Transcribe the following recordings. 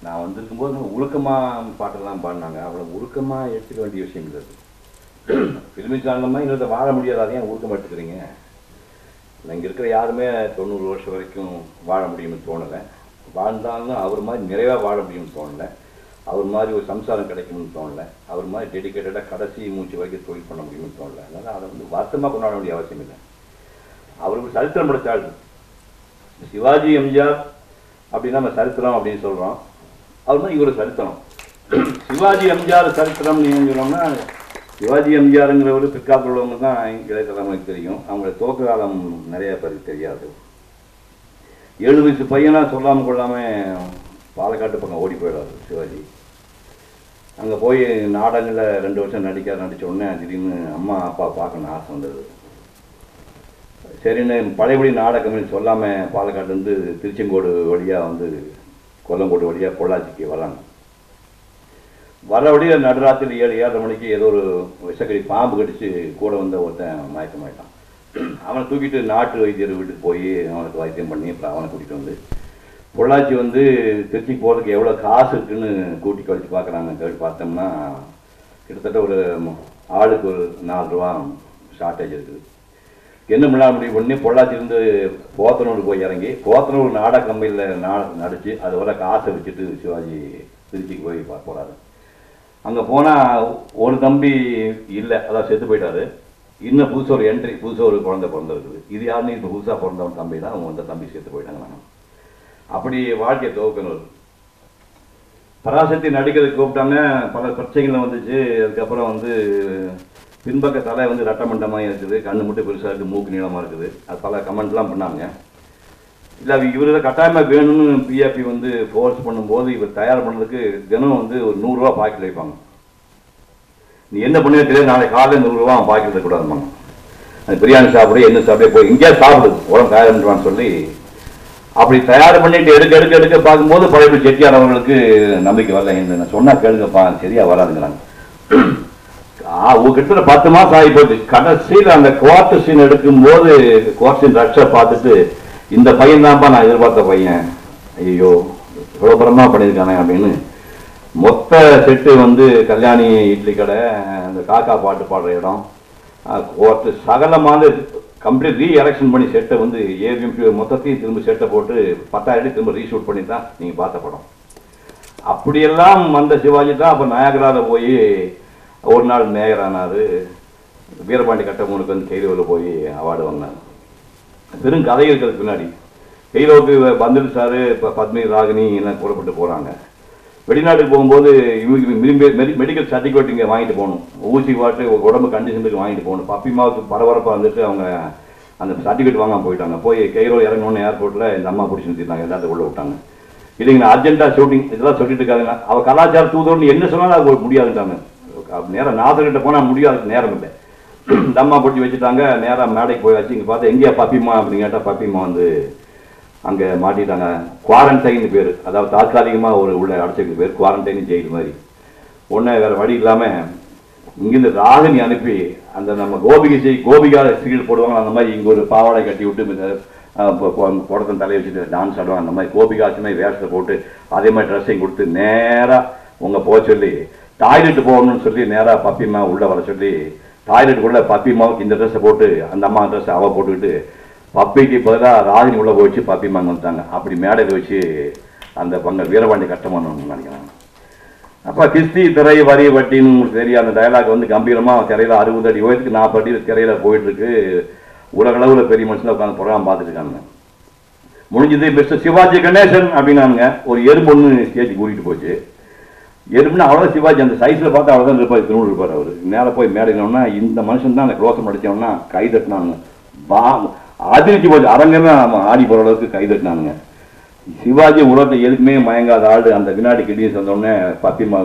நான் வந்திருக்கும்போது உருக்கமாக பாட்டெல்லாம் பாடினாங்க. அவ்வளோ உருக்கமாக எடுத்துக்க வேண்டிய விஷயம் இல்லை. ஃபிலிமி சேனலமாக இன்னொருத்த வாழ முடியாது, அதையும் உருக்கமாக எடுத்துக்கிறீங்க. இங்கே இருக்கிற யாருமே 90 வருஷம் வரைக்கும் வாழ முடியும்னு தோணலை. வாழ்ந்தாலும் அவர் மாதிரி நிறைவாக வாழ முடியும்னு தோணலை. அவர் மாதிரி ஒரு சம்சாரம் கிடைக்கும்னு தோணலை. அவர் மாதிரி டெடிக்கேட்டடாக கடைசி மூச்சு வரைக்கும் தொழில் பண்ண முடியும்னு தோணலை. அதனால் அதை வந்து வருத்தமாக கொண்டாட வேண்டிய அவசியம் இல்லை. அவருக்கு சரித்திரம் படைத்தாள். சிவாஜி எம்ஜிஆர் அப்படின்னா நம்ம சரித்திரம் அப்படின்னு சொல்கிறோம். அவர் மாதிரி இவர் சரித்திரம். சிவாஜி எம்ஜிஆர் சரித்திரம் நீங்கள் சொல்லணும்னா, சிவாஜி எம்ஜிஆருங்கிறவர் பிற்காலத்தில் உள்ளவங்க தான் இளைய தலைமுறைக்கு தெரியும். அவங்களோட துவக்க காலம் நிறைய பேருக்கு தெரியாது. 7 வயசு பையனாக சொல்லாமல் கொள்ளாமல் பாலக்காட்டு பக்கம் ஓடி போயிடாரு சிவாஜி. அங்கே போய் நாடகங்களில் 2 வருஷம் நடித்த உடனே திடீர்னு அம்மா அப்பா பார்க்கணுன்னு ஆசை வந்தது. சரின்னு பழையபடி நாடகம்னு சொல்லாமல் பாலக்காட்டுலேருந்து திருச்செங்கோடு வழியாக வந்து கொல்லங்கோடு வழியாக பொள்ளாச்சிக்கு வராங்க. வர வழியாக நடுராத்திரி 7-7:30 மணிக்கு ஏதோ ஒரு விஷக்கடி பாம்பு கடிச்சு கூட வந்த ஒருத்தன் மயக்கமாயிட்டான். அவனை தூக்கிட்டு நாட்டு வைத்தியர் வீட்டுக்கு போய் அவனுக்கு வைத்தியம் பண்ணி அப்புறம் அவனை கூட்டிகிட்டு வந்து பொள்ளாச்சி வந்து திருச்சிக்கு போகிறதுக்கு எவ்வளோ காசு இருக்குன்னு கூட்டி கழிச்சு பார்க்குறாங்க. கேட்டு பார்த்தோம்னா கிட்டத்தட்ட ஒரு ஆளுக்கு ஒரு 4 ரூபா ஷார்ட்டேஜ் இருக்குது. என்ன பண்ண முடிவு பண்ணி பொள்ளாச்சிலேருந்து போத்தனூர் போய் இறங்கி போத்தனூர் நாடக கம்பெனியில் நடித்து அது வர காசை வச்சுட்டு சிவாஜி திருச்சிக்கு போய் போகிறாரு. அங்கே போனால் ஒரு தம்பி இல்லை, அதான் செத்து போயிட்டாரு. இன்னும் புதுசாக ஒரு என்ட்ரி, புதுசாக ஒரு குழந்தை பிறந்திருக்குது. இது யாருன்னு இப்போ புதுசாக பிறந்தவன் தம்பி தான். அவங்க அந்த தம்பி செத்து போயிட்டாங்க. நாங்கள் அப்படி வாழ்க்கையை துவக்கணும். பராசக்தி நடிக்கிறதுக்கு கூப்பிட்டாங்க. பல பிரச்சனைகள் வந்துச்சு. அதுக்கப்புறம் வந்து பின்பக்க தலை வந்து ரட்டமண்டமாக இருக்குது, கண்ணு மட்டும் பெருசாக இருக்குது, மூக்கு நீளமாக இருக்குது. அது பல கமெண்ட்லாம் பண்ணாங்க. இல்லை இவர் தான் கட்டாயமாக வேணும்னு பிஆர்பி வந்து ஃபோர்ஸ் பண்ணும்போது இவர் தயார் பண்ணுறதுக்கு தினம் வந்து ஒரு 100 ரூபா பாக்கெட் வைப்பாங்க. நீ என்ன பண்ணவே தெரியாது, நாளைக்கு காலையில் 100 ரூபா அவன் பாக்கெட் வைக்கக்கூடாதுமாங்க. அது பிரியாணி சாப்பிடு, என்ன சாப்பிடே போய் எங்கேயா சாப்பிடுது உடம்பு தயார் பண்ணுவான்னு சொல்லி அப்படி தயார் பண்ணிட்டு எடுக்க பார்க்கும்போது பழைய செட்டியார் அவர்களுக்கு நம்பிக்கை வரல. என்ன சொன்னால் கேளுங்கப்பா, சரியா வராதுங்கிறாங்க. கிட்ட 10 மாதம் ஆகி போச்சு. கடைசியில் அந்த குவார்டர் சீன் எடுக்கும்போது குவார்டர் சீன் ரக்ஷர் பார்த்துட்டு இந்த பையன் தான்ப்பா நான் எதிர்பார்த்த பையன், ஐயோ இவ்வளோ பரமாக பண்ணியிருக்கானே அப்படின்னு மொத்த செட்டு வந்து கல்யாணி இட்லி கடை, அந்த காக்கா பாட்டு பாடுற இடம், சகலமான கம்ப்ளீட் ரீஎலெக்ஷன் பண்ணி செட்டை வந்து ஏவிஎம்பி மொத்தத்தையும் திரும்ப செட்டை போட்டு 10,000 அடி திரும்ப ரீஷூட் பண்ணி தான் நீங்கள் பார்த்த படம். அப்படியெல்லாம் அந்த சிவாஜி தான் அப்போ நயாகராவில் போய் ஒரு நாள் மேயரானார். வீரபாண்டி கட்டமூனுக்கு வந்து கைலோவில் போய் அவார்டு வாங்கினார். பெரும் கதை இருக்கிறதுக்கு பின்னாடி கைலோவுக்கு வந்துட்டு சார் இப்போ பத்மி ராகினி எல்லாம் கூறப்பட்டு போகிறாங்க. வெளிநாட்டுக்கு போகும்போது இவங்களுக்கு மெடிக்கல் சர்டிஃபிகேட் இங்கே வாங்கிட்டு போகணும். ஊசி பாட்டு உடம்பு கண்டிஷனுக்கு வாங்கிட்டு போகணும். பப்பிமாவுக்கு பரபரப்பாக வந்துட்டு அவங்க அந்த சர்டிஃபிகேட் வாங்காமல் போயிட்டாங்க. போய் கைலோ இறங்கணுன்னு ஏர்போர்ட்டில் இந்த அம்மா பிடிச்சி நிறுத்திட்டாங்க. எல்லாத்தையும் உள்ள விட்டாங்க. இல்லைங்கண்ணா அர்ஜென்ட்டாக ஷூட்டிங் இதெல்லாம் சொல்லிட்டு இருக்காங்க. அவள் கலாச்சார தூதோன்னு என்ன சொன்னாலும் அது முடியாதுட்டாங்க. நேரம் நாசர்கிட்ட போனால் முடியாதுக்கு நேரம் இல்லை. இந்த அம்மா பிடிச்சி வச்சுட்டாங்க. நேராக மேடைக்கு போய் வச்சு இங்கே பார்த்தா எங்கேயா பப்பிமா அப்படின்னு கேட்டால் பப்பிமா வந்து அங்கே மாட்டிட்டாங்க. குவாரண்டைன் பேர், அதாவது தாற்காலிகமாக ஒரு உள்ள அடைச்சிருக்கு பேர் குவாரண்டைன் ஜெயில் மாதிரி. ஒன்றே வேறு வழி இல்லாமல் இங்கேருந்து ராகினி அனுப்பி அந்த நம்ம கோபிகா சீரியல் போடுவாங்க அந்த மாதிரி இங்கே ஒரு பாவாடை கட்டி விட்டு புடத்தன் தலையை வச்சுட்டு டான்ஸ் ஆடுவாங்க. அந்த மாதிரி கோபிகாச்சு மாதிரி வேஷத்தை போட்டு அதே மாதிரி ட்ரெஸ்ஸையும் கொடுத்து நேராக உங்கள் போக சொல்லி டாய்லெட்டு போகணும்னு சொல்லி நேராக பப்பிமா உள்ளே வர சொல்லி டாய்லெட்டுக்குள்ளே பப்பிமாவுக்கு இந்த ட்ரெஸ்ஸை போட்டு அந்த அம்மா ட்ரெஸ்ஸை அவள் போட்டுக்கிட்டு பப்பிக்கு பதிலாக ராகினி உள்ளே போச்சு பப்பிமாங்க வந்துட்டாங்க. அப்படி மேடையில் வச்சு அந்த பங்க வீரபாண்டி கட்டமானு நினைக்கிறாங்க. அப்போ கிஸ்தி திரை வரி வட்டின்னு உங்களுக்கு தெரியும். அந்த டயலாக் வந்து கம்பீரமாக திரையில் 60 அடி உயரத்துக்கு 40 அடி திரையில் போயிட்டுருக்கு. உலகளவில் பெரிய மனுஷன் உட்காந்து ப்ரோக்ராம் பார்த்துட்டு இருக்காங்க. முடிஞ்சது மிஸ்டர் சிவாஜி கணேசன் அப்படின்னானுங்க. ஒரு எறும்பு ஒன்று ஸ்டேஜ் கூட்டிகிட்டு போச்சு. எறும்புனா அவ்வளோதான் சிவாஜி அந்த சைஸில் பார்த்து அவ்வளோதான் இருப்பார். திருநூறு இருப்பார் அவர். நேராக போய் மேடைனோன்னா இந்த மனுஷன் தான் அந்த க்ளோஸம் அடித்தோம்னா கை தட்டினானுங்க. அதிர்ச்சி போச்சு. அரங்கமே ஆடி போகிற அளவுக்கு கை தட்டினானுங்க. சிவாஜி உலகத்தை எதுக்குமே மயங்காத ஆள். அந்த வினாடி கிட்டேயும் சொன்னோடனே பப்பிமா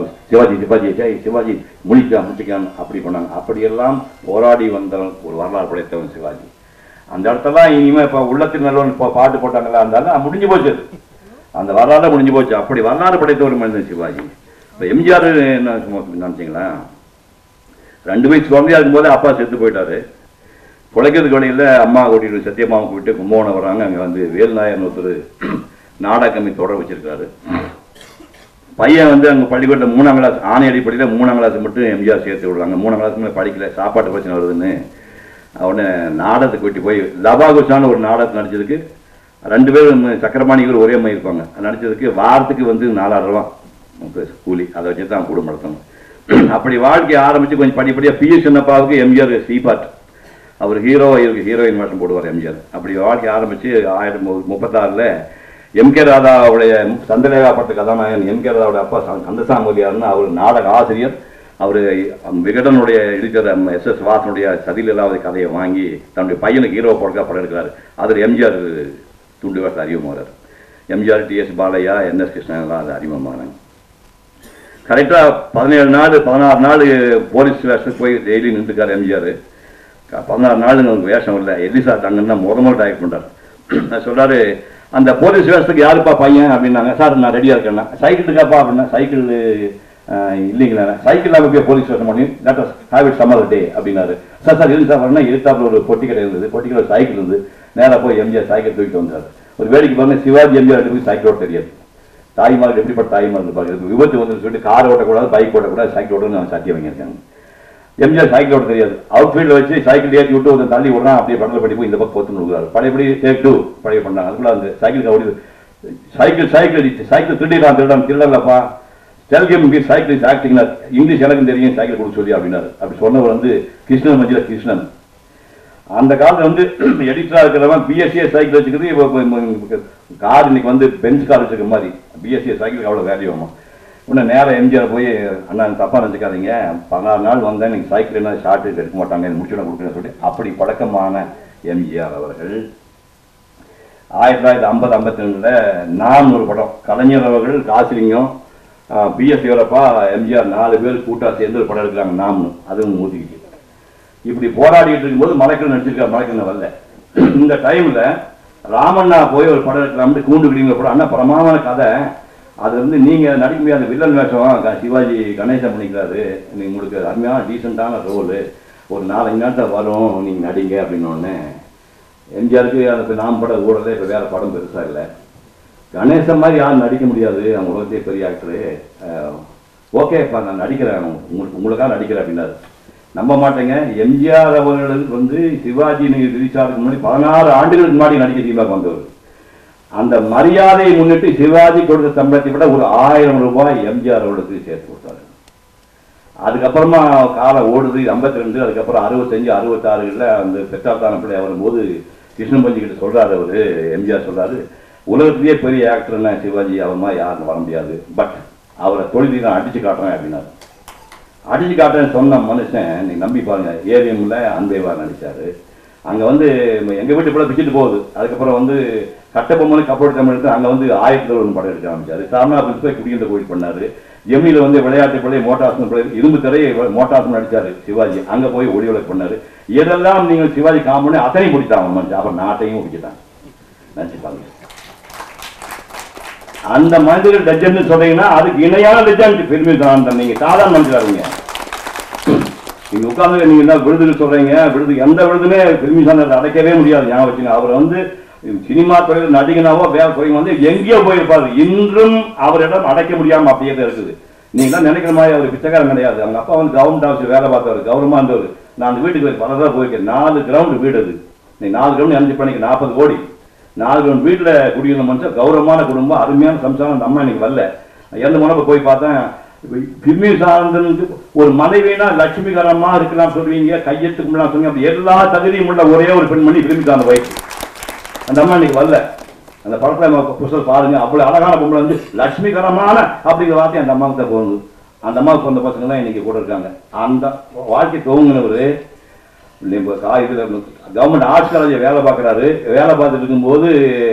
சிவாஜி முடிக்கான்னு அப்படி பண்ணாங்க. அப்படியெல்லாம் போராடி வந்தவன் ஒரு வரலாறு படைத்தவன் சிவாஜி. அந்த இடத்தெல்லாம் இனிமேல் இப்போ உள்ளத்தில் நல்லவன் இப்போ பாட்டு போட்டாங்களா இருந்தாலும் முடிஞ்சு போச்சு. அந்த வரலாறு முடிஞ்சு போச்சு. அப்படி வரலாறு படைத்த ஒரு மனிதன் சிவாஜி. இப்போ எம்ஜிஆர் என்ன நினச்சிங்களா, 2 வயசு குழந்தையா இருக்கும்போது அப்பா செத்து போயிட்டாரு. பிழைக்கிறதுக்கு வழியில் அம்மா கூட்டிட்டு சத்தியம்மாவை கூப்பிட்டு கும்பகோணம் வர்றாங்க. அங்கே வந்து வேல்நாயகன் ஒருத்தர் நாடக கம்மி தொடர வச்சிருக்காரு. பையன் வந்து அங்கே பள்ளிக்கூடத்தில் 3ஆம் கிளாஸ் ஆணை அடிப்படையில் 3ஆம் கிளாஸ் மட்டும் எம்ஜிஆர் சேர்த்து விடுவாங்க. 3ஆம் கிளாஸ் மேலே படிக்கல, சாப்பாட்டு பிரச்சனை வருதுன்னு அவனை நாடகத்துக்கு கூட்டி போய் லபாகுசான்னு ஒரு நாடகத்தை நடிச்சதுக்கு 2 பேரும் சக்கரபாணிகள் ஒரே மாதிரி இருப்பாங்க. நடிச்சதுக்கு வாரத்துக்கு வந்து 4000 ரூபா கூலி, அதை வச்சு தான் குடும்பம் நடத்தணும். அப்படி வாழ்க்கையை ஆரம்பித்து கொஞ்சம் படிப்படியாக பிஎஸ் சின்னப்பாவுக்கு எம்ஜிஆர் சீபாட், அவர் ஹீரோவாக இருக்கு, ஹீரோயின் வேஷம் போடுவார் எம்ஜிஆர். அப்படி வாழ்க்கை ஆரம்பித்து 1936 எம்கே ராதாவுடைய சந்திரலேகா பட்ட கதாநாயகன் எம்கே ராதாவுடைய அப்பா கந்தசாமூலியார்னு அவர் நாடக ஆசிரியர். அவர் விகடனுடைய எடிட்டர் SS வாசனுடைய சதிலீலாவதி கதையை வாங்கி தன்னுடைய பையனுக்கு ஹீரோ போடுறதா படம் எடுக்கிறார். அதில் எம்ஜிஆர் துண்டு வேஷம் அறிமுகமாகிறார். எம்ஜிஆர் TS பாலையா NS கிருஷ்ணன் அது அறிமுகமானாங்க. கரெக்டாக 16 நாள் போலீஸ் வேஷத்துக்கு போய் டெய்லி நின்றுக்கார் எம்ஜிஆர். 16 நாள் உங்களுக்கு வேஷம் இல்லை, எலிசா தங்கன்னா முதல் டைரக்ட் பண்ணுறாரு. நான் சொல்கிறாரு, அந்த போலீஸ் வேஷத்துக்கு யாருப்பா பையன் அப்படின்னாங்க. சார் நான் ரெடியாக இருக்கேன்னா. சைக்கிளுக்காப்பா அப்படின்னா, சைக்கிள் இல்லைங்களா, சைக்கிள் போய் போலீஸ் வேஷம் பண்ணி let us have it some other day அப்படின்னாரு. சார் இருந்து சார் பண்ணால் எதிர்த்தாப்புல ஒரு பொட்டி கடை இருந்தது, பொட்டி கடை சைக்கிள் இருந்து நேராக போய் எம்ஜிஆர் சைக்கிள் தூக்கிட்டு வந்தார். ஒரு வேடிக்கை பாருங்க, சிவாஜி எம்ஜிஆர் போய் சைக்கிள் ஓட்ட தெரியாது. தாய்மார்கள் எப்படிப்பட்ட தாய்மார்கள் இருப்பாங்க, விபத்து வந்து சொல்லிட்டு கார் ஓட்டக்கூடாது, பைக் ஓட்டக்கூடாது, சைக்கிள் ஓட்டணும்னு அவன் சத்தியம் வாங்கியிருக்காங்க. எம்ஜிஆர் சைக்கிள் ஓட்ட தெரியாது, அவுட் ஃபீல்டில் வச்சு சைக்கிள் ஏற்றி விட்டு ஒரு தள்ளி விடுறான், அப்படியே படத்தில் படி போய் இந்த பக்கம் போத்துன்னு விடுறாரு. பழையபடி டேக் 2 பழைய பண்ணாங்க. அதுக்குள்ள அந்த சைக்கிள் ஓடி சைக்கிள் திருடலப்பா டெல்கியம் சைக்கிள் இஸ் ஆக்டிங், இங்கிலீஷ் எனக்கும் தெரியும், சைக்கிள் கொடுக்க சொல்லி அப்படின்னாரு. அப்படி சொன்னவர் வந்து கிருஷ்ணன் மஞ்சில கிருஷ்ணன். அந்த காலத்தில் வந்து எடிட்டராக இருக்கிறவன் பிஎஸ்சிஏ சைக்கிள் வச்சுக்கிறது இப்போ கார் இன்னைக்கு வந்து பெஞ்ச் கார் வச்சுக்கிற மாதிரி. பிஎஸ்சிஏ சைக்கிளுக்கு அவ்வளோ வேல்யூ ஆகும். இன்னும் நேரம் எம்ஜிஆர் போய் அண்ணா தப்பாக நினச்சிக்காதீங்க, 16 நாள் வந்தேன் நீங்கள் சைக்கிள் என்ன ஷார்ட் எடுக்க மாட்டாங்க, முடிச்சுட கொடுக்குறேன்னு சொல்லி அப்படி பழக்கமான எம்ஜிஆர் அவர்கள் 1950-52 நான் ஒரு படம், கலைஞர் அவர்கள், காசிலிங்கம், பிஎஸ் வீரப்பா, எம்ஜிஆர் 4 பேர் கூட்டா சேர்ந்து ஒரு படம் எடுக்கிறாங்க நாம்னு. அதுவும் ஊற்றிக்கிட்டு இப்படி போராடிட்டு இருக்கும்போது மலைக்கல் நடிச்சிருக்காரு. மலைக்கல் வரல. இந்த டைமில் ராமண்ணா போய் ஒரு படம் எடுக்கலாம்னு கூண்டு கிடிங்கிற படம். அண்ணா பிரமாதமான கதை, அது வந்து நீங்கள் நடிக்க முடியாத வில்லன் வேஷம் சிவாஜி கணேசன் பண்ணிக்கிறாரு, நீங்கள் உங்களுக்கு அருமையான டீசெண்டான ரோலு, ஒரு 4-5 நாட்டில் வரும், நீங்கள் நடிங்க அப்படின்னோடனே எம்ஜிஆருக்கு அந்த நாம் படம் ஊழலே இப்போ வேறு படம் பெருசாக இல்லை. கணேசன் மாதிரி யாரும் நடிக்க முடியாது, அவங்க உலகத்தையே பெரிய ஆக்டரு, ஓகேப்பா நான் நடிக்கிறேன், உங்களுக்காக நடிக்கிறேன் அப்படின்னாரு. நம்ப மாட்டேங்க, எம்ஜிஆர் அவர்களுக்கு வந்து சிவாஜி நீங்கள் ரிலீஸாகிறதுக்கு முன்னாடி 16 ஆண்டுகளுக்கு முன்னாடி நடிக்க சினிமாவுக்கு வந்தவர். அந்த மரியாதையை முன்னிட்டு சிவாஜி கொடுத்த சம்பளத்தை விட ஒரு 1000 ரூபாய் எம்ஜிஆர் அவர்களுக்கு சேர்த்து கொடுத்தாரு. அதுக்கப்புறமா காலம் ஓடுது 52, அதுக்கப்புறம் 65, 66 அந்த பெற்றாத்தான பிள்ளை வரும்போது கிருஷ்ணன் பஞ்சி கிட்ட சொல்றாரு, அவரு எம்ஜிஆர் சொல்றாரு, உலகத்திலேயே பெரிய ஆக்டர்னா சிவாஜி, அவர் மாதிரி யாரும் வர முடியாது, பட் அவரை தொழிலை நான் அடிச்சு காட்டுறேன் அப்படின்னாரு. அடிச்சு காட்டுறேன்னு சொன்ன மனுஷன் நீங்க நம்பி பாருங்க, ஏவிஎம்ல அன்பேவா நடிச்சாரு. அங்க வந்து எங்க வீட்டு கூட பிச்சுட்டு போகுது. அதுக்கப்புறம் வந்து கட்டபொம்மனு கப்போடு தமிழ் எடுத்து அங்க வந்து 1001 படம் எடுக்க ஆரம்பிச்சாரு. சாரணா போய் குடியிருந்த கோயில் பண்ணாரு. ஜெமினில வந்து விளையாட்டு பிள்ளை, மோட்டார்ஸ் பிள்ளை, இரும்பு திரை மோட்டார்ஸ் நடிச்சாரு சிவாஜி. அங்க போய் ஒளி விளக்கு பண்ணாரு. எதெல்லாம் நீங்கள் சிவாஜி காமெடி அத்தனை பிடித்தாங்க மனுஷன். அப்புறம் நாட்டையும் பிடிச்சிட்டாங்க. நினைச்சுப்பாங்க. அந்த மனிதர்கள் லெஜண்ட் சொல்றீங்கன்னா அதுக்கு இணையான லெஜண்ட் பெருமை தான். நீங்க சாதாரண மனுஷராங்க. நீங்க உட்கார்ந்து நீங்க என்ன விருதுகள் சொல்றீங்க, விருது எந்த விருதுமே பெருமிசான அடைக்கவே முடியாது. ஞாபகம் வச்சுங்க. அவர் வந்து சினிமா துறையில் நடிகனாவோ வேலை துறை வந்து எங்கேயோ போயிருப்பாரு. இன்றும் அவரிடம் அடைக்க முடியாம அப்படியே தான் இருக்குது. நீங்க தான் நினைக்கிற மாதிரி அவர் பிச்சைக்காரன் கிடையாது. அவங்க அப்பா வந்து கவர்மெண்ட் ஆஃபீஸ் வேலை பார்த்தவர், கௌரவமா இருந்தவர். நான் அந்த வீட்டுக்கு பலதான் போயிருக்கேன். 4 கிரவுண்ட் வீடு அது. நீங்க 4 கிரவுண்ட் அஞ்சு பண்ணிக்க 40 கோடி. 4 கிரவுண்ட் வீட்டுல குடியிருந்த மனுஷன், கௌரவமான குடும்பம், அருமையான சம்சாரம். அந்த அம்மா இன்னைக்கு வரல. இறந்து போனப்ப போய் பார்த்தேன். பிம்மி சார்ந்து ஒரு மனைவினா லட்சுமிகரமா இருக்கலாம் சொல்லுவீங்க, கையெழுத்து கும்பிடலாம் சொல்லுவீங்க. அப்படி எல்லா தகுதியும் உள்ள ஒரே ஒரு பெண்மணி பிம்மி சார்ந்த வயசு. அந்த அம்மா இன்னைக்கு வரல. அந்த படத்துல புத்தகம் பாருங்க, அவ்வளவு அழகான பொம்பளை வந்து லட்சுமிகரமான அப்படிங்கிற வார்த்தை அந்த அம்மாவுக்கு தான் போகுது. அந்த அம்மாவுக்கு பிறந்த பசங்க தான் இன்னைக்கு கூட இருக்காங்க. அந்த வாழ்க்கை துவங்கினவர் கவர்மெண்ட் ஆர்ட்ஸ் காலேஜ் வேலை பார்க்குறாரு. வேலை பார்த்துட்டு இருக்கும்போது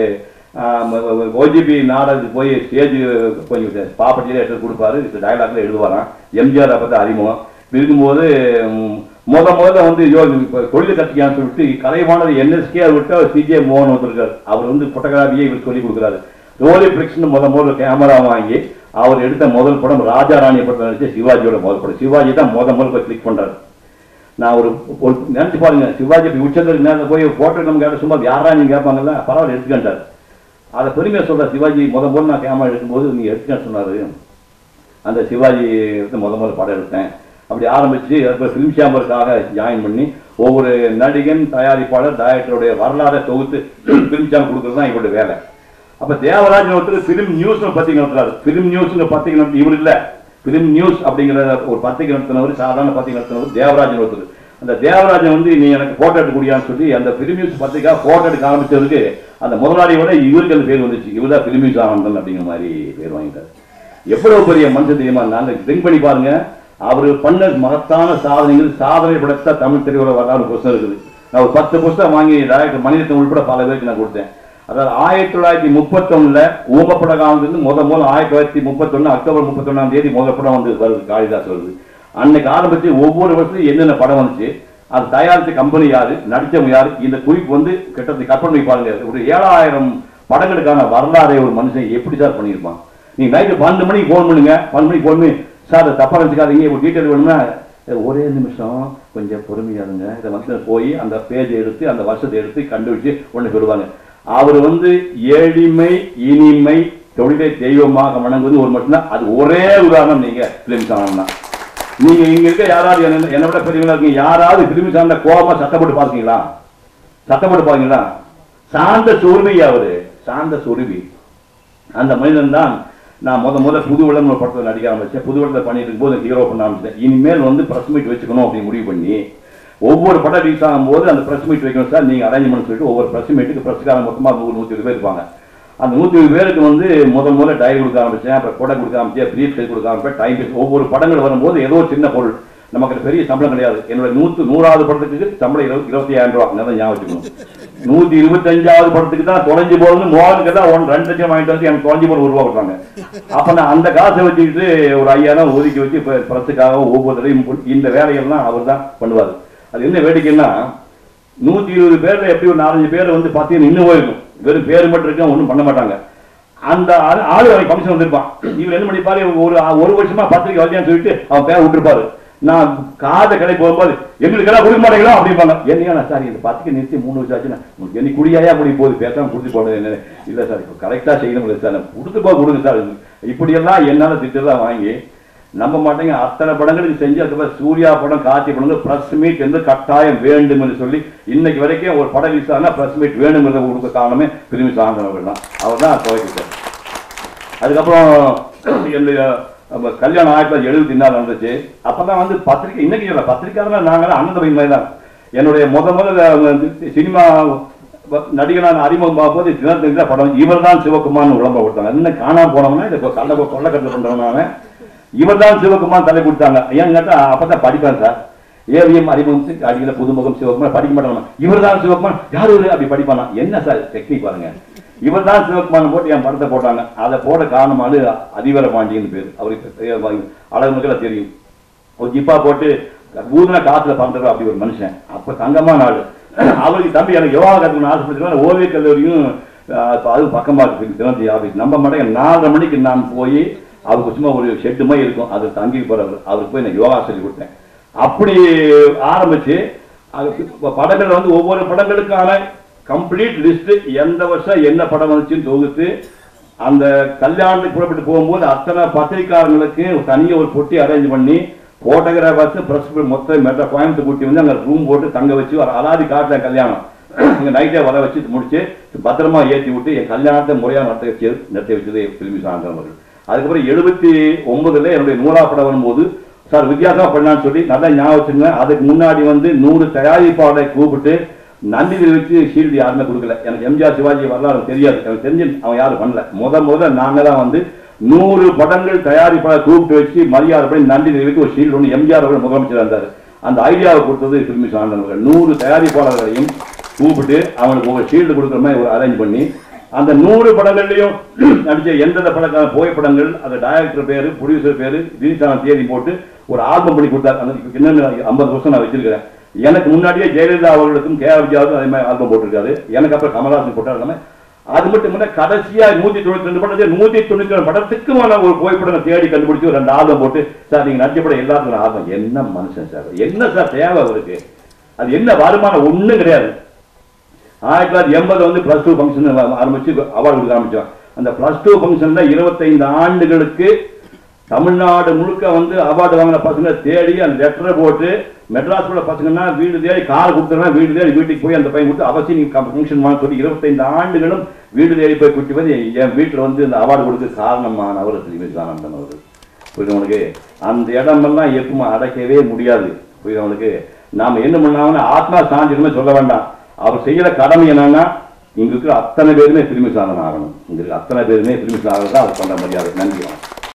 ஓஜிபி நாடகத்துக்கு போய் ஸ்டேஜ் கொஞ்சம் பாப்பட்டியில எடுத்து கொடுப்பாரு. டயலாக்ல எழுதுவாராம். எம்ஜிஆர் அப்போ தான் அறிமுகம் இருக்கும்போது முதல்ல வந்து தொழில் கற்றுக்கான்னு சொல்லிட்டு கலைவானது NSK விட்டு அவர் CJ மோகன் வந்திருக்காரு. அவர் வந்து போட்டோகிராஃபியை இவர் சொல்லிக் கொடுக்குறாரு. ரோலி பிளிக்ஸ்னு முதல்ல கேமரா வாங்கி அவர் எடுத்த முதல் படம் ராஜா ராணி படத்தில் நடிச்ச சிவாஜியோட முதல் படம். சிவாஜி தான் முதல்ல போய் கிளிக் பண்றாரு. நான் ஒரு நினைச்சு பாருங்க, சிவாஜி உச்சத்துக்கு நேரத்தில் போய் போட்டோ நம்ம கேட்ட சும்மா யாரா நீங்க கேட்பாங்கல்ல, பரவாயில்ல எடுத்துக்கிட்டாரு. அதை பெருமையாக சொல்ற சிவாஜி முதல்ல நான் கேமரா எடுக்கும்போது நீங்க எடுத்துக்க சொன்னாரு. அந்த சிவாஜி வந்து முதல்ல படம் எடுத்தேன். அப்படி ஆரம்பித்து அதுக்கு ஃபிலிம் சேம்பருக்காக ஜாயின் பண்ணி ஒவ்வொரு நடிகன், தயாரிப்பாளர், டைரக்டருடைய வரலாறை தொகுத்து ஃபிலிம் சேம்பர் கொடுக்குறது தான் எங்களுடைய வேலை. அப்போ தேவராஜன் ஒருத்தர் ஃபிலிம் நியூஸ்னு பத்திரிக்கை நடத்துறாரு. ஃபிலிம் நியூஸ்னு பத்திரிக்கை நடத்தி இவர் இல்லை, ஃபிலிம் நியூஸ் அப்படிங்கிற ஒரு பத்திரிக்கை நடத்தினவர், சாதாரண பத்திரிக்கை நடத்தினவர் தேவராஜன் ஒருத்தர். அந்த தேவராஜன் வந்து நீ எனக்கு போட்டோ எடுக்கக்கூடியான்னு சொல்லி அந்த ஃபிலிம் நியூஸ் பத்திரிக்கா போட்டோ எடுக்க ஆரம்பிச்சதுக்கு அந்த முதலாளியோட இவருக்கு அந்த பேர் வந்துச்சு. இவர் தான் ஃபிலிம் நியூஸ் ஆனந்தன் அப்படிங்கிற மாதிரி பேர் வாங்கிட்டார். எவ்வளவு பெரிய மனுஷன் தெரியுமா? நாங்கள் திங்க் பண்ணி பாருங்க, அவர் பண்ண மகத்தான சாதனைகள், சாதனை படைத்த தமிழ் திரையுலக வரலாறு புத்தகம் இருக்குது. நான் ஒரு 10 புத்தகம் வாங்கி டைரக்டர் மணிரத்னம் உள்பட பல பேருக்கு நான் கொடுத்தேன். அதாவது 1931 ஊமப்பட காலத்துலேருந்து முதல் 1931 அக்டோபர் 31 முதல் படம் வந்து வருது, காளிதாஸ் வருது. அன்னைக்கு ஆரம்பிச்சு ஒவ்வொரு வருஷத்தும் என்னென்ன படம் வந்துச்சு, அது தயாரித்த கம்பெனி யாரு, நடித்தவங்க யாரு, இந்த குறிப்பு வந்து கிட்டத்தட்ட கற்பனை பாருங்க. ஒரு 7000 படங்களுக்கான வரலாறை ஒரு மனுஷன் எப்படி சார் பண்ணியிருப்பான்? நீங்க நைட்டு 12 மணிக்கு ஃபோன் பண்ணுங்க, 12 மணிக்கு ஃபோன் பண்ணி சார் தப்பா நினச்சிக்காதீங்க, ஒரு டீட்டெயில் வேணும்னா ஒரே நிமிஷம் கொஞ்சம் பொறுமையா இருங்க, இதை வந்து போய் அந்த பேஜை எடுத்து அந்த வருஷத்தை எடுத்து கண்டுபிடிச்சு ஒன்று சொல்லுவாங்க. அவர் வந்து எளிமை, இனிமை, தொழிலை தெய்வமாக வணங்குவது ஒரு மட்டும்தான். அது ஒரே உதாரணம். நீங்க பிலிம் சாணம்னா நீங்க இங்க இருக்க யாராவது என்னை விட பெரியவங்களா இருக்கீங்க, யாராவது பிலிம் சாண கோபமா சட்டப்பட்டு பாத்தீங்களா? சட்டப்பட்டு பாத்தீங்களா? சாந்த சொருவி, அவரு சாந்த சொருவி. அந்த மனிதன் தான் நான் முதல்ல புது விளம்பர படத்தில் நடிக்க ஆரம்பிச்சேன். புது விளம்பரத்தில் பண்ணிட்டு இருக்கும்போது ஹீரோ பண்ண ஆரம்பிச்சேன். இனிமேல் வந்து பிரஸ் மீட் வச்சுக்கணும் அப்படின்னு முடிவு பண்ணி ஒவ்வொரு படம் ரிலீஸ் ஆகும்போது அந்த பிரஸ் மீட் வைக்கணும் சார், நீங்க அரேஞ்ச்மெண்ட் சொல்லிட்டு ஒவ்வொரு பிரஸ் மீட்டுக்கு பிரஸ்காரங்க மொத்தமாக 100-120 பேர் இருப்பாங்க. அந்த 120 பேருக்கு வந்து முதல்ல டைரி கொடுக்க ஆரம்பிச்சேன், அப்புறம் கொடை கொடுக்க ஆரம்பிச்சேன், பிரீஃப் கேஸ் கொடுக்க ஆரம்பிச்சேன், டைம் பேஸ். ஒவ்வொரு படங்கள் வரும்போது ஏதோ ஒரு சின்ன பொருள், நமக்கு பெரிய சம்பளம் கிடையாது. என்னோட 100வது படத்துக்கு சம்பளம் 25,000 ரூபா, நல்லா ஞாபகம் வச்சுக்கணும். 125வது படத்துக்கு தான் தொலைஞ்சு போறது மோகனுக்கு தான் 2 லட்சம் வாங்கிட்டு வந்து எனக்கு தொலைஞ்சு போற 1 ரூபா கொடுத்தாங்க. அப்ப நான் அந்த காசை வச்சுக்கிட்டு ஒரு 5000 ஒதுக்கி வச்சு பிரஸுக்காக ஒவ்வொருத்தரையும் இந்த வேலைகள்லாம் அவர் தான் பண்ணுவார். அது என்ன வேடிக்கைன்னா 120 பேர்ல எப்படி ஒரு 4-5 பேர் வந்து பார்த்தீங்கன்னா இன்னும் போயிருக்கும், வெறும் பேர் மட்டும் இருக்க ஒன்றும் பண்ண மாட்டாங்க. அந்த ஆளு ஃபங்க்ஷன் வந்திருப்பான், இவர் என்ன பண்ணிப்பாரு, ஒரு வருஷமா பத்திரிக்கை வரலையான்னு சொல்லிட்டு அவன் பேர் விட்டுருப்பாரு. நான் காதை கடை போகும்போது எங்களுக்கு எல்லாம் கொடுக்க மாட்டீங்களா அப்படிப்பாங்க. என்னையா சார் இந்த பத்திரிக்கை நிறுத்தி 3 வருஷம் ஆச்சுன்னா உங்களுக்கு என்ன குடியாயா முடி போகுது, பேசாம கொடுத்து போனது என்ன இல்லை சார், இப்போ கரெக்டா செய்யணும் சார், கொடுத்து போக கொடுங்க சார். இப்படியெல்லாம் என்னால திட்டெல்லாம் வாங்கி நம்ப மாட்டேங்க. அத்தனை படங்களுக்கு செஞ்சு அதுக்கப்புறம் சூர்யா படம், காட்சி படங்கள் பிரஸ் மீட் என்று கட்டாயம் வேண்டும் என்று சொல்லி இன்னைக்கு வரைக்கும் ஒரு படம் ரிலீஸ் ஆனால் பிரஸ் மீட் வேணும் என்று கொடுக்க காரணமே பிரிமி சாந்தனவர்கள் தான். அவர் தான் துவக்கிட்டார். அதுக்கப்புறம் என்னுடைய கல்யாணம் 1974 நடந்துச்சு. அப்பதான் வந்து பத்திரிக்கை, இன்னைக்கு இல்லை பத்திரிக்கையாளர் நாங்கள் அண்ணன் மாதிரி தான். என்னுடைய முதல்ல சினிமா நடிகனான அறிமுகம் பார்க்கும்போது தினத்தந்தி தான் படம். இவர் தான் சிவகுமார்னு விளம்பரம் கொடுத்தாங்க. இன்னும் காணாம போனவங்கன்னா இதை கொள்ளக்கட்டில் பண்றவங்க இவர் தான் சிவகுமார் தலை கொடுத்தாங்க. ஏன்னு கேட்டா அப்பதான் படிப்பேன் சார், ஏவிஎம் அறிமுகத்துக்கு அடிக்கல புதுமுகம் சிவகுமார் படிக்க மாட்டாங்க. இவர் தான் சிவகுமார், யாரு அப்படி படிப்பானா? என்ன சார் டெக்னிக் பாருங்க. இவர் தான் சிவகுமார் போட்டு என் படத்தை போட்டாங்க. அதை போட காரணமானு அதிவர பாண்டியன்னு பேர். அவருக்கு அழகு மக்கள் தெரியும். ஒரு ஜிப்பா போட்டு ஊர்னா காசுல பண்றது அப்படி ஒரு மனுஷன். அப்ப தங்கமான ஆளு. அவருக்கு தம்பி எனக்கு யோகா கற்றுக்கணும் ஆசைப்பட்டு ஓவிய கல்லூரியும் அது பக்கமா இருக்கு தினத்தி ஆபீஸ். நம்ப மாட்டேங்க, 4:30 மணிக்கு நான் போய் அவருக்கு சும்மா ஒரு ஷெட்டு மாதிரி இருக்கும், அது தங்கி போறவர். அவருக்கு போய் நான் யோகா சொல்லி கொடுத்தேன். அப்படி ஆரம்பிச்சு படங்கள் வந்து ஒவ்வொரு படங்களுக்கான கம்ப்ளீட் லிஸ்ட், எந்த வருஷம் என்ன படம் வந்துச்சுன்னு தொகுத்து அந்த கல்யாணத்துக்கு புறப்பட்டு போகும்போது அத்தனை பத்திரிக்காரங்களுக்கு தனியாக ஒரு பொட்டி அரேஞ்ச் பண்ணி போட்டோகிராஃபர்ஸ் பிரஸ் மொத்தம் மெட்ரோ கோயம்புத்தூர் கூட்டி வந்து அங்கே ரூம் போட்டு தங்க வச்சு அலாதி காட்டில் கல்யாணம் அங்கே நைட்டே வர வச்சு முடிச்சு பத்திரமா ஏற்றி விட்டு என் கல்யாணத்தை முறையாக நடத்தி வச்சது பிலிமி சாந்தன் அவர்கள். அதுக்கப்புறம் 79 என்னுடைய 100ஆவது படம் வரும்போது சார் வித்தியாசமா பண்ணலான்னு சொல்லி நல்லா ஞாபகம் வச்சுங்க. அதுக்கு முன்னாடி வந்து 100 தயாரிப்பாளரை கூப்பிட்டு நன்றி தெரிவித்து ஷீல்டு யாருமே கொடுக்கல. எனக்கு எம்ஜிஆர் சிவாஜி வரலாறு தெரியாது, எனக்கு தெரிஞ்சு அவன் யாரும் பண்ணல. முதல்ல நாங்க தான் வந்து 100 படங்கள் தயாரிப்பாளர் கூப்பிட்டு வச்சு மரியாதை பண்ணி நன்றி தெரிவித்து ஒரு ஷீல்டு ஒன்று எம்ஜிஆர் அவர்கள் முதலமைச்சர் இருந்தார். அந்த ஐடியாவை கொடுத்தது பிலிமி சாந்தன் அவர்கள். 100 தயாரிப்பாளர்களையும் கூப்பிட்டு அவனுக்கு ஒரு ஷீல்டு கொடுக்குற மாதிரி ஒரு அரேஞ்ச் பண்ணி அந்த 100 படங்கள்லையும் நடிச்ச எந்தெந்த படக்கான புகைப்படங்கள், அந்த டைரக்டர் பேரு, ப்ரொடியூசர் பேரு, ரிலீஸான தேதி போட்டு ஒரு ஆல்பம் பண்ணி கொடுத்தாரு. அந்த இன்னும் 50 வருஷம் நான் வச்சிருக்கிறேன். எனக்கு முன்னாடியே ஜெயலலிதா அவர்களுக்கும் கே விஜயாவுக்கும் அதே மாதிரி ஆல்பம் போட்டிருக்காரு. எனக்கு அப்புறம் கமல்ஹாசன் போட்டாரு. அது மட்டும் இல்ல, கடைசியா 192 படத்தை 192 படத்துக்குமான ஒரு புகைப்படம் தேடி கண்டுபிடிச்சு ஒரு 2 ஆல்பம் போட்டு சார் நீங்க நடிச்ச படம் எல்லாத்துக்கும் ஆல்பம். என்ன மனுஷன் சார், என்ன சார் தேவை அவருக்கு? அது என்ன வருமானம்? ஒண்ணும் கிடையாது. 1980 வந்து +2 ஃபங்க்ஷன் ஆரம்பிச்சு அவார்டு கொடுக்க ஆரம்பிச்சோம். அந்த +2 ஃபங்க்ஷன்ல 25 ஆண்டுகளுக்கு தமிழ்நாடு முழுக்க வந்து அவார்டு வாங்கின பசங்க தேடி அந்த லெட்டரை போட்டு மெட்ராஸ் உள்ள பசங்கன்னா வீடு தேடி கார் கொடுத்துருன்னா வீடு தேடி வீட்டுக்கு போய் அந்த பையன் கொடுத்து அவசியம் நீங்க ஃபங்க்ஷன் வாங்க சொல்லி 25 ஆண்டுகளும் வீடு தேடி போய் கூட்டி வந்து என் வீட்டில் வந்து இந்த அவார்டு கொடுக்க காரணமானவர் ஆனந்தன் அவர். புரியுதவங்களுக்கு அந்த இடமெல்லாம் எப்பவுமே அடைக்கவே முடியாது. புரியுதவங்களுக்கு நாம என்ன பண்ணாங்கன்னா ஆத்மா சாந்தியுமே சொல்ல வேண்டாம். அவர் செய்யற கடமை என்னன்னா இங்க இருக்கிற அத்தனை பேருமே திரும்பி சாதனம் ஆகணும். இங்க இருக்கிற அத்தனை பேருமே திரும்பி சாதனம் தான் அவர் பண்ண முடியாது. நன்றி.